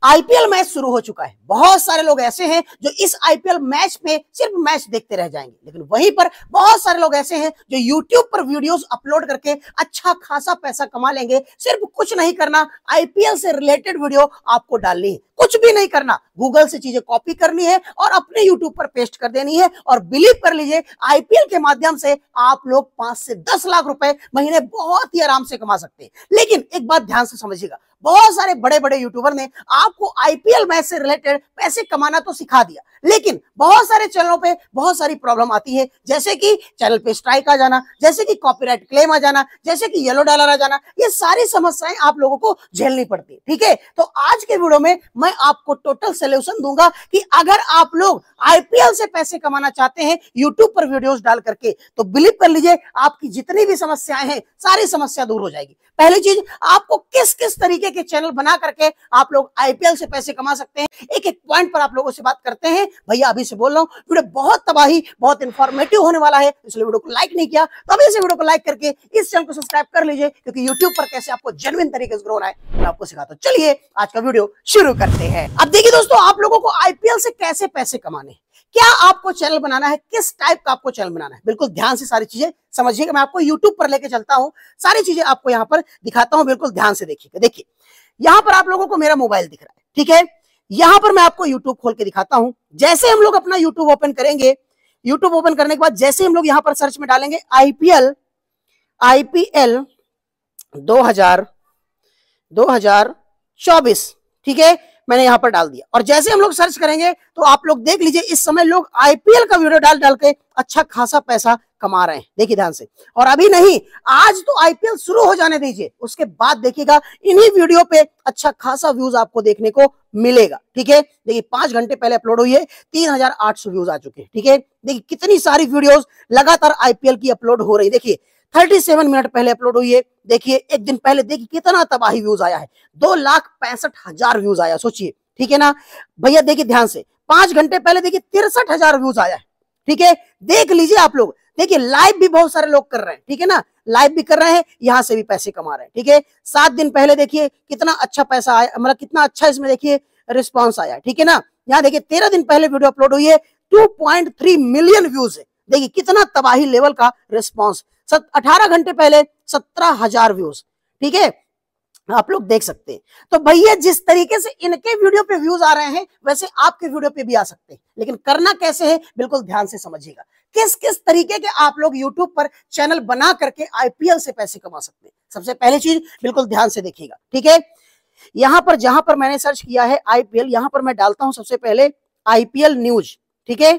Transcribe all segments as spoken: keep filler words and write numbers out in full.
IPL match शुरू हो चुका है। बहुत सारे लोग ऐसे हैं जो इस आईपीएल मैच में सिर्फ मैच देखते रह जाएंगे, लेकिन वहीं पर बहुत सारे लोग ऐसे हैं जो यूट्यूब पर वीडियोस अपलोड करके अच्छा खासा पैसा कमा लेंगे। सिर्फ कुछ नहीं करना, आईपीएल से रिलेटेड वीडियो आपको डालनी है, कुछ भी नहीं करना, गूगल से चीजें कॉपी करनी है और अपने यूट्यूब पर पेस्ट कर देनी है। और बिलीव कर लीजिए, आईपीएल के माध्यम से आप लोग पांच से दस लाख रुपए महीने बहुत ही आराम से कमा सकते हैं। लेकिन एक बात ध्यान से समझिएगा, बहुत सारे बड़े बड़े यूट्यूबर ने आपको आईपीएल मैच से रिलेटेड पैसे कमाना तो सिखा दिया, लेकिन बहुत सारे चैनलों पे बहुत सारी प्रॉब्लम आती है, जैसे कि चैनल पे स्ट्राइक आ जाना, जैसे कि कॉपीराइट क्लेम आ जाना, जैसे कि येलो डॉलर आ जाना। ये सारी समस्याएं आप लोगों को झेलनी पड़ती है। ठीक है, तो आज के वीडियो में मैं आपको टोटल सोल्यूशन दूंगा कि अगर आप लोग आईपीएल से पैसे कमाना चाहते हैं यूट्यूब पर वीडियोस डाल करके, तो बिलीव कर लीजिए आपकी जितनी भी समस्याएं हैं सारी समस्या दूर हो जाएगी। पहली चीज, आपको किस किस तरीके के चैनल बना करके आप लोग आईपीएल से पैसे कमा सकते हैं, एक एक पॉइंट पर आप लोगों से बात करते हैं। भैया अभी से बोल रहा हूं, वीडियो बहुत तबाही बहुत इंफॉर्मेटिव होने वाला है, इसलिए वीडियो को लाइक नहीं किया तो अभी से वीडियो को लाइक करके इस चैनल को सब्सक्राइब कर लीजिए, क्योंकि यूट्यूब पर कैसे आपको जेन्युइन तरीके से ग्रो होना है मैं आपको सिखाता हूं। चलिए आज का वीडियो शुरू करते हैं। अब देखिए दोस्तों, आप लोगों को आईपीएल से कैसे पैसे कमाने, क्या आपको चैनल बनाना है, किस टाइप का आपको चैनल बनाना है, बिल्कुल ध्यान से सारी चीजें समझिएगा। मैं आपको यूट्यूब पर लेके चलता हूं, सारी चीजें आपको यहां पर दिखाता हूं, बिल्कुल ध्यान से देखिएगा। देखिए यहां पर आप लोगों को मेरा मोबाइल दिख रहा है, ठीक है। यहां पर मैं आपको यूट्यूब खोल के दिखाता हूं। जैसे हम लोग अपना यूट्यूब ओपन करेंगे, यूट्यूब ओपन करने के बाद जैसे हम लोग यहां पर सर्च में डालेंगे आईपीएल आईपीएल दो हजार दो हजार चौबीस, ठीक है, मैंने यहां पर डाल दिया। और जैसे हम लोग सर्च करेंगे तो आप लोग देख लीजिए, इस समय लोग आईपीएल का वीडियो डाल डाल के अच्छा खासा पैसा कमा रहे हैं। देखिए ध्यान से, और अभी नहीं, आज तो आईपीएल शुरू हो जाने दीजिए, उसके बाद देखिएगा इन्हीं वीडियो पे अच्छा खासा व्यूज आपको देखने को मिलेगा। ठीक है, देखिए पांच घंटे पहले अपलोड हुई है, तीन हजार आठ सौ व्यूज आ चुके हैं। ठीक है, देखिए कितनी सारी वीडियोस लगातार आईपीएल की अपलोड हो रही है। देखिए सैंतीस मिनट पहले अपलोड हुई है, देखिए एक दिन पहले देखिए कितना तबाही व्यूज आया है, दो लाख पैंसठ हजार व्यूज आया, सोचिए। ठीक है ना भैया, देखिए ध्यान से, पांच घंटे पहले देखिए तिरसठ हजार व्यूज आया है। ठीक है, देख लीजिए आप लोग, देखिए लाइव भी बहुत सारे लोग कर रहे हैं। ठीक है ना, लाइव भी कर रहे हैं, यहां से भी पैसे कमा रहे हैं। ठीक है, सात दिन पहले देखिए कितना अच्छा पैसा आया, मतलब कितना अच्छा इसमें देखिए रिस्पॉन्स आया। ठीक है ना, यहाँ देखिए तेरह दिन पहले वीडियो अपलोड हुई है, two point three million views है, देखिए कितना तबाही लेवल का रिस्पॉन्स। अठारह घंटे पहले सत्रह हजार व्यूज। ठीक है, आप लोग देख सकते हैं। तो भैया जिस तरीके से इनके वीडियो पे व्यूज आ रहे हैं, वैसे आपके वीडियो पे भी आ सकते हैं, लेकिन करना कैसे है बिल्कुल ध्यान से समझिएगा। किस किस तरीके के आप लोग यूट्यूब पर चैनल बना करके आईपीएल से पैसे कमा सकते हैं, सबसे पहली चीज बिल्कुल ध्यान से देखिएगा। ठीक है, यहां पर जहां पर मैंने सर्च किया है आईपीएल, यहां पर मैं डालता हूं सबसे पहले आईपीएल न्यूज। ठीक है,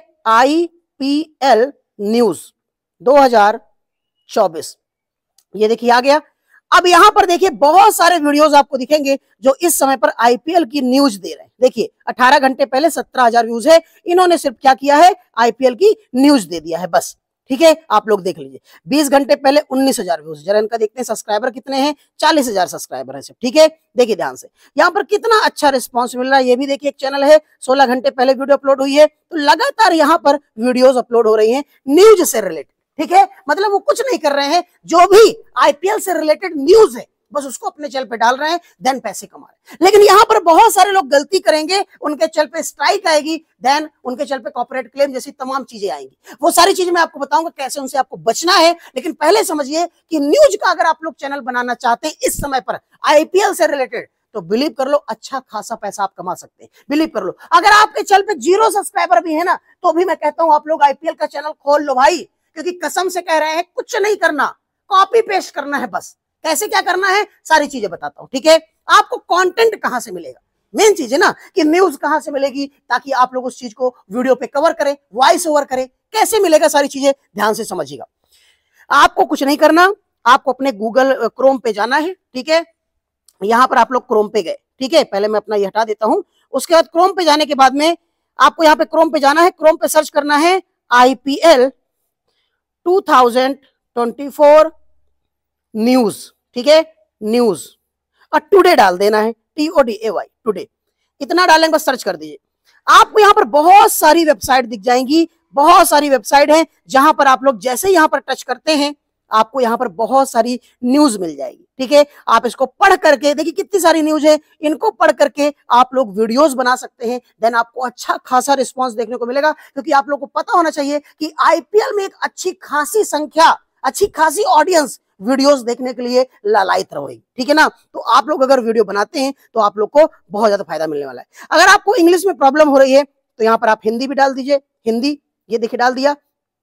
आईपीएल न्यूज दो हजार चौबीस, ये देखिए आ गया। अब यहां पर देखिए बहुत सारे वीडियोस आपको दिखेंगे जो इस समय पर आईपीएल की न्यूज दे रहे हैं। देखिए अठारह घंटे पहले सत्रह हजार व्यूज है, इन्होंने सिर्फ क्या किया है, आईपीएल की न्यूज दे दिया है बस। ठीक है, आप लोग देख लीजिए, बीस घंटे पहले उन्नीस हजार व्यूज, जरा इनका देखते हैं सब्सक्राइबर कितने हैं, चालीस हजार सब्सक्राइबर है सिर्फ। ठीक है, देखिए ध्यान से, यहाँ पर कितना अच्छा रिस्पॉन्स मिल रहा है। ये भी देखिए एक चैनल है, सोलह घंटे पहले वीडियो अपलोड हुई है, तो लगातार यहाँ पर वीडियोज अपलोड हो रही है न्यूज से रिलेटेड। ठीक है, मतलब वो कुछ नहीं कर रहे हैं, जो भी आईपीएल से रिलेटेड न्यूज है बस उसको अपने चैनल पे डाल रहे हैं, देन पैसे कमा रहे हैं। लेकिन यहाँ पर बहुत सारे लोग गलती करेंगे, उनके चैनल पे स्ट्राइक आएगी, देन उनके चैनल पे कॉपीराइट क्लेम जैसी तमाम चीजें आएंगी। वो सारी चीजें मैं आपको बताऊंगा कैसे उनसे आपको बचना है। लेकिन पहले समझिए कि न्यूज का अगर आप लोग चैनल बनाना चाहते हैं इस समय पर आईपीएल से रिलेटेड, तो बिलीव कर लो अच्छा खासा पैसा आप कमा सकते हैं। बिलीव कर लो, अगर आपके चैनल पे जीरो सब्सक्राइबर भी है ना, तो भी मैं कहता हूं आप लोग आईपीएल का चैनल खोल लो भाई, क्योंकि कसम से कह रहे हैं कुछ नहीं करना, कॉपी पेस्ट करना है बस। कैसे क्या करना है सारी चीजें बताता हूं। ठीक है, आपको कंटेंट कहां से मिलेगा, मेन चीज है ना कि न्यूज कहां से मिलेगी, ताकि आप लोग उस चीज को वीडियो पे कवर करें, वॉइस ओवर करें, कैसे मिलेगा सारी चीजें ध्यान से समझिएगा। आपको कुछ नहीं करना, आपको अपने गूगल क्रोम पे जाना है। ठीक है, यहां पर आप लोग क्रोम पे गए। ठीक है, पहले मैं अपना ये हटा देता हूं, उसके बाद क्रोम पे जाने के बाद में आपको यहाँ पे क्रोम पे जाना है, क्रोम पे सर्च करना है IPL two thousand twenty four news. ठीक है, न्यूज, और टुडे डाल देना है, T O D A Y, today, इतना डालेंगे बस, सर्च कर दीजिए। आपको यहाँ पर बहुत सारी वेबसाइट दिख जाएंगी, बहुत सारी वेबसाइट है, जहां पर आप लोग जैसे यहां पर टच करते हैं आपको यहाँ पर बहुत सारी न्यूज मिल जाएगी। ठीक है, आप इसको पढ़ करके देखिए कितनी सारी न्यूज है, इनको पढ़ करके आप लोग वीडियोस बना सकते हैं। देन आपको अच्छा खासा रिस्पांस देखने को मिलेगा, क्योंकि आप लोग को पता होना चाहिए कि आईपीएल में एक अच्छी खासी संख्या, अच्छी खासी ऑडियंस वीडियोस देखने के लिए लालायित रहेगी। ठीक है ना, तो आप लोग अगर वीडियो बनाते हैं तो आप लोग को बहुत ज्यादा फायदा मिलने वाला है। अगर आपको इंग्लिश में प्रॉब्लम हो रही है तो यहाँ पर आप हिंदी भी डाल दीजिए, हिंदी, ये देखिए डाल दिया।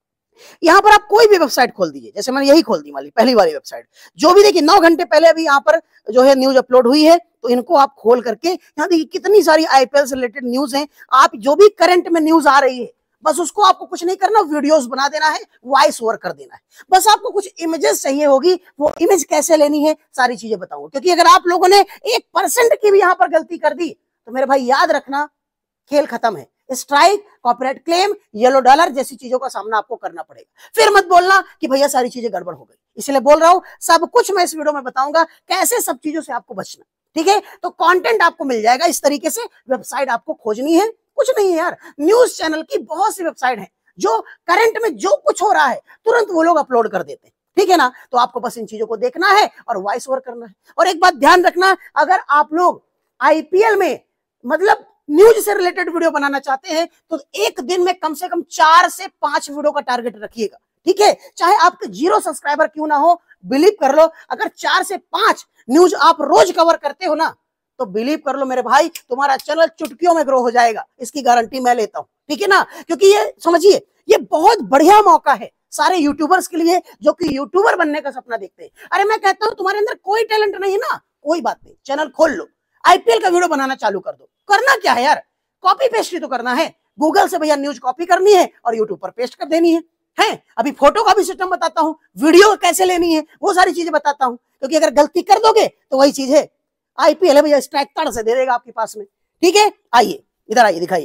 यहाँ पर आप कोई भी वेबसाइट खोल दीजिए, जैसे मैंने यही खोल दी वाली पहली वाली वेबसाइट, जो भी देखिए नौ घंटे पहले अभी यहाँ पर जो है न्यूज अपलोड हुई है, तो इनको आप खोल करके यहाँ देखिए कितनी सारी आईपीएल से रिलेटेड न्यूज हैं। आप जो भी करंट में न्यूज आ रही है, बस उसको आपको कुछ नहीं करना, वीडियोस बना देना है, वॉइस ओवर कर देना है। बस आपको कुछ इमेजेस चाहिए होगी, वो इमेज कैसे लेनी है सारी चीजें बताऊंगा। क्योंकि अगर आप लोगों ने एक परसेंट की भी यहाँ पर गलती कर दी तो मेरे भाई याद रखना, खेल खत्म है। Strike, copyright claim, yellow dollar जैसी चीजों का सामना आपको करना पड़ेगा। फिर मत बोलना कि भैया सारी चीजें गड़बड़ हो गई। इसलिए बोल रहा हूं, सब कुछ मैं इस वीडियो में बताऊंगा कैसे सब चीजों से आपको बचना। ठीक है, तो कंटेंट आपको मिल जाएगा इस तरीके से। वेबसाइट आपको खोजनी है, कुछ नहीं है यार, न्यूज चैनल की बहुत सी वेबसाइट है जो करंट में जो कुछ हो रहा है तुरंत वो लोग अपलोड कर देते हैं। ठीक है ना, तो आपको बस इन चीजों को देखना है और वॉइस ओवर करना है। और एक बात ध्यान रखना, अगर आप लोग आईपीएल में मतलब न्यूज से रिलेटेड वीडियो बनाना चाहते हैं तो एक दिन में कम से कम चार से पांच वीडियो का टारगेट रखिएगा। ठीक है, चाहे आपके जीरो सब्सक्राइबर क्यों ना हो, बिलीव कर लो, अगर चार से पांच न्यूज आप रोज कवर करते हो ना, तो बिलीव कर लो मेरे भाई, तुम्हारा चैनल चुटकियों में ग्रो हो जाएगा। इसकी गारंटी मैं लेता हूं। ठीक है ना, क्योंकि ये समझिए, ये बहुत बढ़िया मौका है सारे यूट्यूबर्स के लिए जो कि यूट्यूबर बनने का सपना देखते हैं। अरे मैं कहता हूं तुम्हारे अंदर कोई टैलेंट नहीं है ना, कोई बात नहीं, चैनल खोल लो, आईपीएल का वीडियो बनाना चालू कर दो। करना क्या है यार, कॉपी पेस्ट ही तो करना है। गूगल से भैया न्यूज कॉपी करनी है और यूट्यूब पर पेस्ट कर देनी है। है अभी फोटो का भी सिस्टम बताता हूं, वीडियो कैसे लेनी है वो सारी चीजें बताता हूं। क्योंकि अगर गलती कर दोगे तो वही चीज है, आईपीएल है भैया, स्ट्राइक तड़ से दे देगा आपके पास में। ठीक है, आइए इधर आइए, दिखाइए।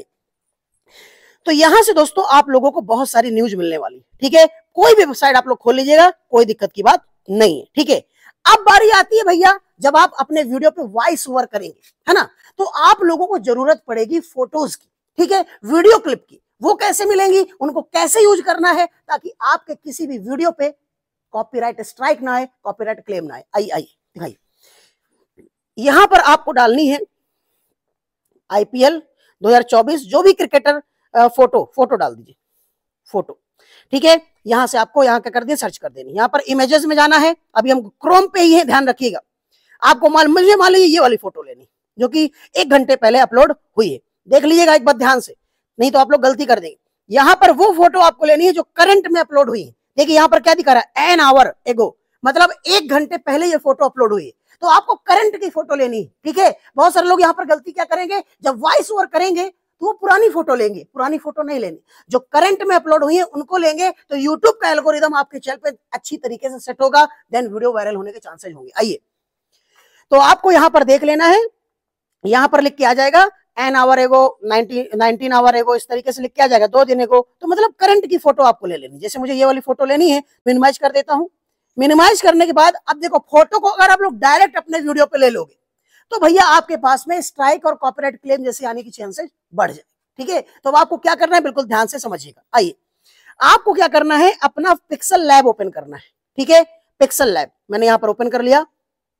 तो यहां से दोस्तों आप लोगों को बहुत सारी न्यूज मिलने वाली। ठीक है, कोई भी वेबसाइट आप लोग खोल लीजिएगा, कोई दिक्कत की बात नहीं है। ठीक है, अब बारी आती है भैया जब आप अपने वीडियो पे वॉइस ओवर करेंगे, है ना, तो आप लोगों को जरूरत पड़ेगी फोटोज की। ठीक है, वीडियो क्लिप की। वो कैसे मिलेंगी, उनको कैसे यूज करना है ताकि आपके किसी भी वीडियो पे कॉपीराइट स्ट्राइक ना आए, कॉपीराइट क्लेम ना आए। आइए आइए दिखाइए, यहां पर आपको डालनी है आईपीएल दो हज़ार चौबीस, जो भी क्रिकेटर फोटो फोटो डाल दीजिए, फोटो। ठीक है, यहां से आपको यहाँ क्या कर दिया, सर्च कर देनी। यहाँ पर इमेजेस में जाना है, अभी हम क्रोम पे ही है, ध्यान रखिएगा। आपको मान मुझे मान लीजिए ये वाली फोटो लेनी जो कि एक घंटे पहले अपलोड हुई है, देख लीजिएगा एक बार ध्यान से, नहीं तो आप लोग गलती कर देंगे। यहाँ पर वो फोटो आपको लेनी है जो करंट में अपलोड हुई है। देखिए यहाँ पर क्या दिखा रहा है, एन आवर एगो, मतलब एक घंटे पहले ये फोटो अपलोड हुई है, तो आपको करंट की फोटो लेनी है। ठीक है, बहुत सारे लोग यहाँ पर गलती क्या करेंगे, जब वॉइस ओवर करेंगे तो वो पुरानी फोटो लेंगे, पुरानी फोटो नहीं लेनी, जो करंट में अपलोड हुई है उनको लेंगे, तो यूट्यूब का एल्गोरिदम आपके चैनल पे अच्छी तरीके से सेट होगा, देन वीडियो वायरल होने के चांसेस होंगे। आइए, तो आपको यहां पर देख लेना है, यहां पर लिख के आ जाएगा an hour ago, nineteen hour ago, इस तरीके से लिख के आ जाएगा, दो दिन एगो, तो मतलब करंट की फोटो आपको ले लेनी। जैसे मुझे ये वाली फोटो लेनी है, मिनिमाइज कर देता हूं। मिनिमाइज करने के बाद अब देखो, फोटो को अगर आप लोग डायरेक्ट अपने वीडियो पे ले लोगे तो भैया आपके पास में स्ट्राइक और कॉपीराइट क्लेम जैसे आने की चांसेस बढ़ जाए। ठीक है, तो अब आपको क्या करना है, बिल्कुल ध्यान से समझिएगा। आइए, आपको क्या करना है, अपना पिक्सल लैब ओपन करना है। ठीक है, पिक्सल लैब मैंने यहां पर ओपन कर लिया,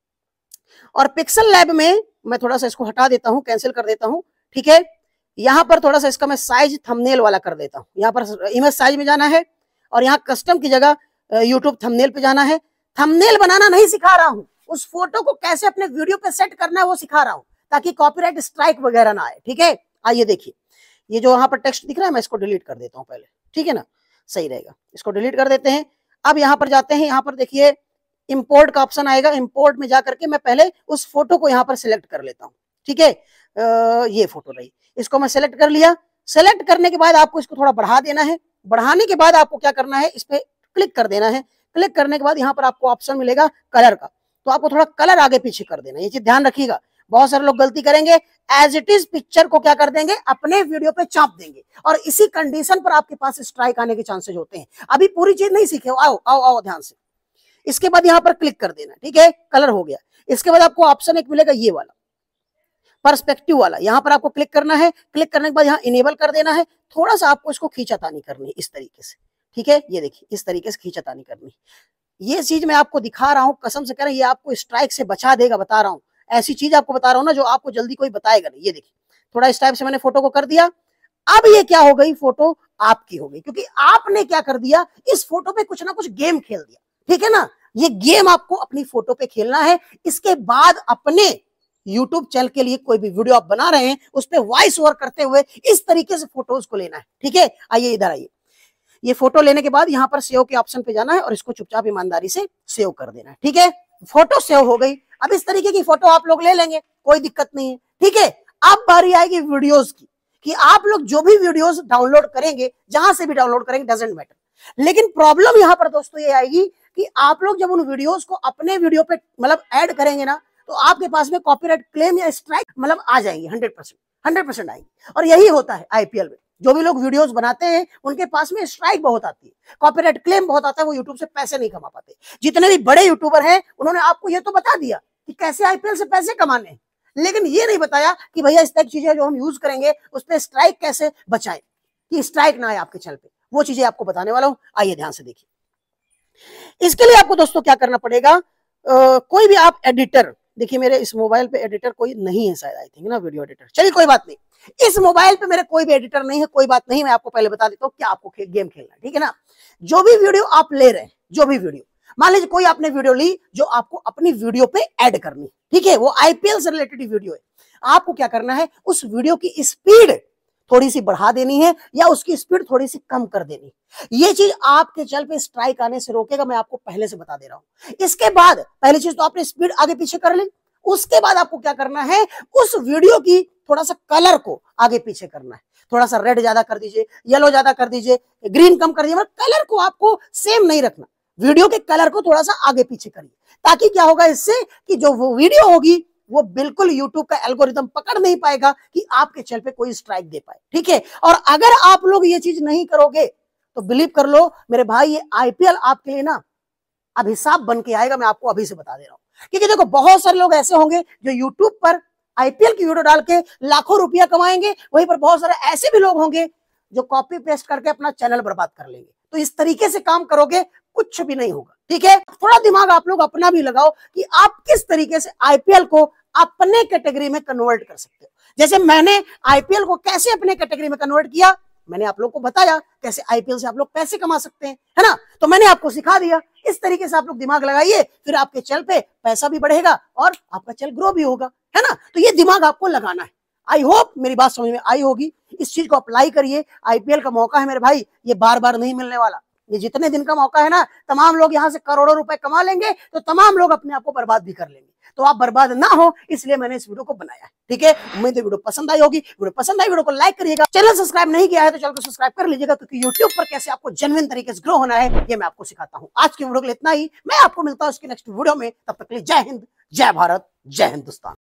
और पिक्सल लैब में मैं थोड़ा सा इसको हटा देता हूं, कैंसिल कर देता हूं। ठीक है, यहां पर थोड़ा सा इसका मैं साइज थंबनेल वाला कर देता हूं। यहां पर इमेज साइज में जाना है और यहां कस्टम की जगह यूट्यूब थंबनेल पे जाना है। थंबनेल बनाना नहीं सिखा रहा हूं, उस फोटो को कैसे अपने वीडियो पे सेट करना है वो सिखा रहा हूं, ताकि कॉपीराइट स्ट्राइक वगैरह ना आए। ठीक है, आइए देखिए, ये जो यहाँ पर टेक्स्ट दिख रहा है मैं इसको डिलीट कर देता हूं पहले। ठीक है ना, सही रहेगा, इसको डिलीट कर देते हैं। अब यहाँ पर जाते हैं, यहाँ पर देखिए इंपोर्ट का ऑप्शन आएगा, इंपोर्ट में जाकर के मैं पहले उस फोटो को यहाँ पर सिलेक्ट कर लेता हूँ। ठीक है, ये फोटो रही, इसको मैं सिलेक्ट कर लिया। सिलेक्ट करने के बाद आपको इसको थोड़ा बढ़ा देना है। बढ़ाने के बाद आपको क्या करना है, इस पे क्लिक कर देना है। क्लिक करने के बाद यहाँ पर आपको ऑप्शन मिलेगा कलर का, तो आपको थोड़ा कलर आगे पीछे कर देना है। ये चीज ध्यान रखिएगा, बहुत सारे लोग गलती करेंगे, एज इट इज पिक्चर को क्या कर देंगे, अपने वीडियो पे चाप देंगे, और इसी कंडीशन पर आपके पास स्ट्राइक आने के चांसेस होते हैं। अभी पूरी चीज नहीं सीखे, आओ आओ आओ ध्यान से। इसके बाद यहाँ पर क्लिक कर देना। ठीक है, कलर हो गया। इसके बाद आपको ऑप्शन एक मिलेगा ये वाला, पर्सपेक्टिव वाला, यहाँ पर आपको क्लिक करना है। क्लिक करने के बाद यहाँ इनेबल कर देना है। थोड़ा सा आपको इसको खींचातानी करनी है इस तरीके से। ठीक है, ये देखिए इस तरीके से खींचातानी करनी। ये चीज मैं आपको दिखा रहा हूं, कसम से कह रहा हूं, ये आपको स्ट्राइक से बचा देगा, बता रहा हूं। ऐसी चीज आपको बता रहा हूं ना जो आपको जल्दी कोई बताएगा नहीं। ये देखिए, थोड़ा इस टाइप से मैंने फोटो को कर दिया। अब ये क्या हो गई, फोटो आपकी हो गई, क्योंकि आपने क्या कर दिया, इस फोटो पे कुछ ना कुछ गेम खेल दिया। ठीक है ना, ये गेम आपको अपनी फोटो पे खेलना है। इसके बाद अपने यूट्यूब चैनल के लिए कोई भी वीडियो आप बना रहे हैं, उस पर वॉइस ओवर करते हुए इस तरीके से फोटोज को लेना है। ठीक है, आइए इधर आइए। ये फोटो लेने के बाद यहाँ पर सेव के ऑप्शन पे जाना है और इसको चुपचाप ईमानदारी से सेव कर देना है। ठीक है, फोटो सेव हो गई। अब इस तरीके की फोटो आप लोग ले लेंगे, कोई दिक्कत नहीं है। ठीक है, अब बारी आएगी वीडियोस की, कि आप लोग जो भी वीडियोस डाउनलोड करेंगे, जहां से भी डाउनलोड करेंगे, डजंट मैटर। लेकिन प्रॉब्लम यहां पर दोस्तों ये आएगी कि आप लोग जब उन वीडियोस को अपने वीडियो पे मतलब ऐड करेंगे ना, तो आपके पास में कॉपीराइट क्लेम या स्ट्राइक मतलब आ जाएंगे, हंड्रेड परसेंट हंड्रेड परसेंट आएंगे। और यही होता है आईपीएल में, जो भी लोग वीडियोस बनाते हैं उनके पास में स्ट्राइक बहुत आती है, कॉपीराइट क्लेम बहुत आता है, वो यूट्यूब से पैसे नहीं कमा पाते। जितने भी बड़े यूट्यूबर हैं उन्होंने आपको ये तो बता दिया कि कैसे आईपीएल से पैसे कमाने हैं, लेकिन ये नहीं बताया कि भैया इस टाइप चीजें जो हम यूज करेंगे उस पर स्ट्राइक कैसे बचाएं, कि स्ट्राइक ना आए आपके चैनल पे। वो चीजें आपको बताने वाला हूं, आइए ध्यान से देखिए। इसके लिए आपको दोस्तों क्या करना पड़ेगा, आ, कोई भी आप एडिटर, देखिए मेरे इस मोबाइल पे एडिटर कोई नहीं है शायद, आई थिंक ना, वीडियो एडिटर। चलिए कोई बात नहीं, इस मोबाइल पे मेरे कोई भी एडिटर नहीं है, कोई बात नहीं। मैं आपको पहले बता देता हूँ क्या आपको गेम खेलना है। ठीक है ना, जो भी वीडियो आप ले रहे हैं, जो भी वीडियो, मान लीजिए कोई आपने वीडियो ली जो आपको अपनी वीडियो पे ऐड करनी, ठीक है, वो आईपीएल से रिलेटेड वीडियो है। आपको क्या करना है, उस वीडियो की स्पीड थोड़ी सी बढ़ा देनी है या उसकी स्पीड थोड़ी सी कम कर देनी। ये चीज आपके चैनल पे स्ट्राइक आने से रोकेगा, मैं आपको पहले से बता दे रहा हूं। इसके बाद पहली चीज तो आपने स्पीड आगे पीछे कर ली, उसके बाद आपको क्या करना है, उस वीडियो की थोड़ा सा कलर को आगे पीछे करना है। थोड़ा सा रेड ज्यादा कर दीजिए, येलो ज्यादा कर दीजिए, ग्रीन कम कर दीजिए, मतलब कलर को आपको सेम नहीं रखना, वीडियो के कलर को थोड़ा सा आगे पीछे करिए, ताकि क्या होगा इससे कि जो वो वीडियो होगी वो बिल्कुल यूट्यूब का एल्गोरिथम पकड़ नहीं पाएगा कि आपके चैनल पे कोई स्ट्राइक दे पाए। ठीक है, और अगर आप लोग ये चीज नहीं करोगे तो बिलीव कर लो मेरे भाई, ये आईपीएल आपके लिए ना अभिशाप बन के आएगा, मैं आपको अभी से बता दे रहा हूं। क्योंकि देखो बहुत सारे लोग ऐसे होंगे जो यूट्यूब पर आईपीएल की वीडियो डाल के लाखों रुपया कमाएंगे, वहीं पर बहुत सारे ऐसे भी लोग होंगे जो कॉपी पेस्ट करके अपना चैनल बर्बाद कर लेंगे। तो इस तरीके से काम करोगे कुछ भी नहीं होगा। ठीक है, थोड़ा दिमाग आप लोग अपना भी लगाओ कि आप किस तरीके से आईपीएल को अपने कैटेगरी में कन्वर्ट कर सकते हो। जैसे मैंने आईपीएल को कैसे अपने कैटेगरी में कन्वर्ट किया, मैंने आप लोग को बताया कैसे आईपीएल से आप लोग पैसे कमा सकते हैं, है ना, तो मैंने आपको सिखा दिया। इस तरीके से आप लोग दिमाग लगाइए, फिर आपके चैनल पे पैसा भी बढ़ेगा और आपका चैनल ग्रो भी होगा, है ना। तो ये दिमाग आपको लगाना है। आई होप मेरी बात समझ में आई होगी, इस चीज को अप्लाई करिए। आईपीएल का मौका है मेरे भाई, ये बार बार नहीं मिलने वाला। ये जितने दिन का मौका है ना, तमाम लोग यहाँ से करोड़ों रुपए कमा लेंगे, तो तमाम लोग अपने आप को बर्बाद भी कर लेंगे। तो आप बर्बाद ना हो, इसलिए मैंने इस वीडियो को बनाया है। ठीक है, उम्मीद है वीडियो पसंद आई होगी। वीडियो पसंद आई, वीडियो को लाइक करिएगा। चैनल सब्सक्राइब नहीं किया है तो चैनल को सब्सक्राइब कर लीजिएगा, क्योंकि यूट्यूब पर कैसे आपको जेन्युइन तरीके से ग्रो होना है ये मैं आपको सिखाता हूँ। आज की वीडियो के लिए इतना ही, मैं आपको मिलता हूँ इसके नेक्स्ट वीडियो में। तब तक के लिए जय हिंद, जय भारत, जय हिंदुस्तान।